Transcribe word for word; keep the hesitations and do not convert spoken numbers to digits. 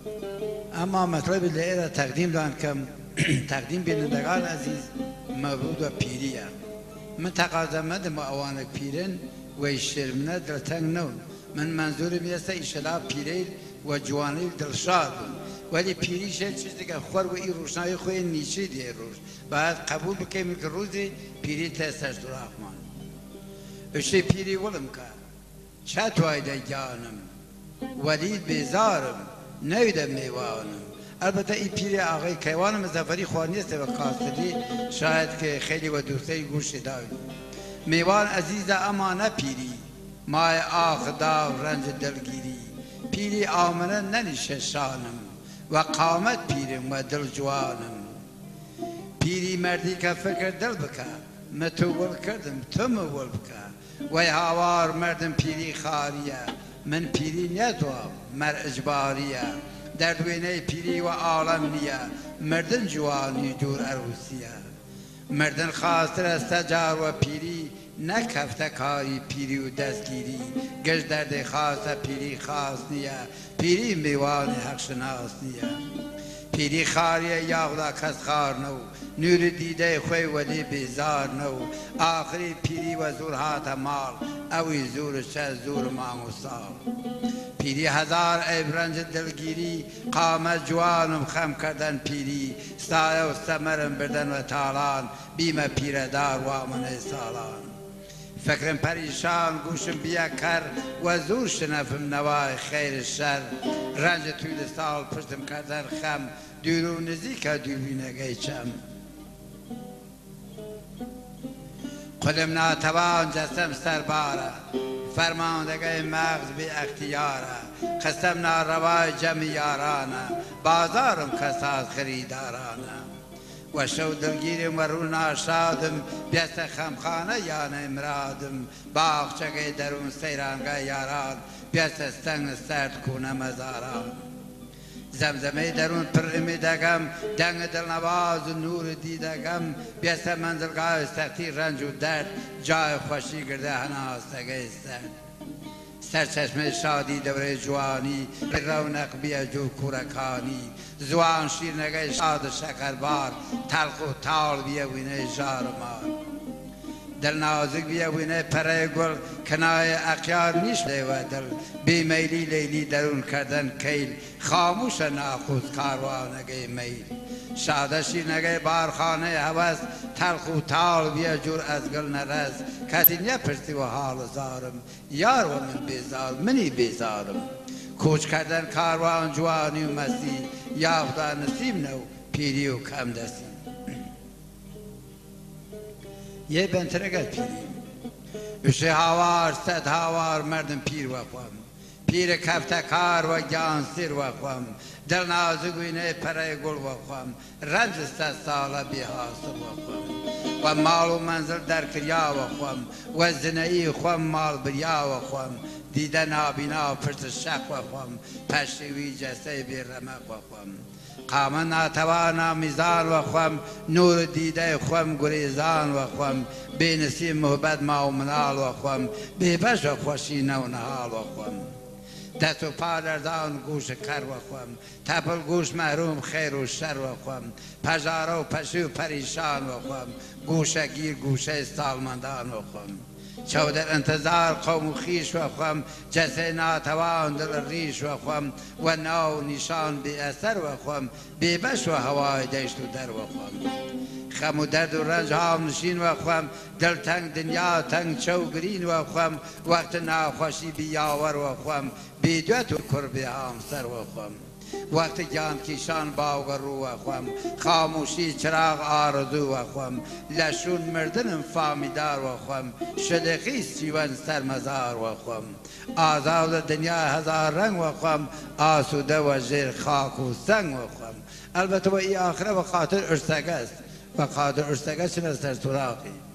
اما مطلب اللي را تقدیم دان کم تقدیم بینندگان عزیز مبود و پیریه من تقاضمد ما اوانک پیرن و اشترمنه دلتنگ نون من منظور میسته ایشلا پیری و جوانی دلشاد ولی پیریش چیزی که خور و این روشنای خوی نیچه دیه روش باید قبول بکنیم که روزی پیری تستش دراخمان اشتی پیری ولم که چه توایده جانم ولید بیزارم نویدم میوانم البته این پیری آقای کیوان مظفری خوانیسته و قاصدی شاید که خیلی و دوسته گوش داوید میوان عزیز اما نه پیری مای آخ داو رنج دلگیری پیری آمنه ننیشه شانم و قامت پیرم و دل جوانم پیری مردی که فکر دل بکه متول کردم تو مول بکه و هاوار مردم پیری خاریه من پیری ندوام مر اجباریه در دوینه پیری و عالم نیه مردن جوانی دور عروسیه مردن خاصتر استجار و پیری نکفته کاری پیری و دستگیری گشت درد خاصه پیری خاص نیه پیری میوان حق شناس نیه پیری خاریه یاغدا کس خار نو نور دیده خوی ولی بیزار نو آخری پیری و زور هات مال اوی زور شه زور ماموسال پیری هزار عیب رنج دلگیری قامت جوانم خم کردن پیری سایه و سمرم بردن و تالان بیم پیردار وامنه سالان فکرم پریشان گوشم بیا کر و زور شنفم نوای خیر شر رنج طول سال پشتم کردن خم دورو نزیک دوربینگه چم خودم ناتوان جسم سرباره فرماندگه مغز بی اختیاره قسم ناروای جمع یارانه بازارم کساز خریدارانه و شو دلگیرم و رو ناشادم بیست خمخانه یانه امرادم باغچه درون سیرانگه یاران بیست سنگ سرد کنه مزاران زمزمه درون پر امیدگم دنگ دلنواز و نور دیدگم بیست منزلگاه سختی رنج و درد جای خوشی گرده هناستگه سرد سرچشمه شادی دوره جوانی رونق بیا جو کورکانی زوان شیر نگه شاد و شکربار تلخ و تال بیا وینه جارمار دل نازک بیا وینه پره گل کنای اقیار نیشته و دل بیمیلی لیلی درون کردن کیل خاموش ناخوز کاروانگه میل شادشی نگه بارخانه هوس تلخ و تال بیا جور از گل نرز کسی نپرسی و حال زارم یار و من بیزار منی بیزارم کوچ کردن کاروان جوانی و مسیح یافتا نسیم نو پیری و کم دستی یه بنترگت پیری اشه هاوار ست هاوار مردم پیر و خوام پیر کفتکار و جانسیر و خوام دل نازگوینه پره گل و خوام رنج ست ساله بی حاصل و خوام و مال و منزل در کریا و خوام و زنهی خوام مال بریا و خوام دیده نابینا و پرس شق و خوام پشتوی جسه بی رمق و خوام قام ناتوانا میزان و خوام نور دیده خوام گریزان و خوام بی نسیم محبت ما و منال و خوام بی بش و خوشی نو نهال و خوام دست و پا لرزان گوش کر و خوام تپل گوش محروم خیر و شر و خوام پجاره و پشی و پریشان و خوام گوشه گیر گوشه سالمندان و خوام چو در انتظار قوم و خیش و خوام جسه ناتوان دل ریش و خوام و ناو نشان بی اثر و خوام بی بش و هوای دشت و در و خوام خم و درد و رنج هم نشین و خوام دل تنگ دنیا تنگ چو گرین و خوام وقت ناخوشی بیاور و خوام بی دوت و کربی هم سر و خوام وقت جان کیشان باوگر رو و خوام خاموشی چراغ آرزو و خوام لشون مردنم فامیدار و خوام شلقی سیون سرمزار و خوام آزاد دنیا هزار رنگ و خوام آسوده و زیر خاک و سنگ و خوام البته و ای آخره و خاطر ارسگه است و خاطر ارسگه چنه سر سراغی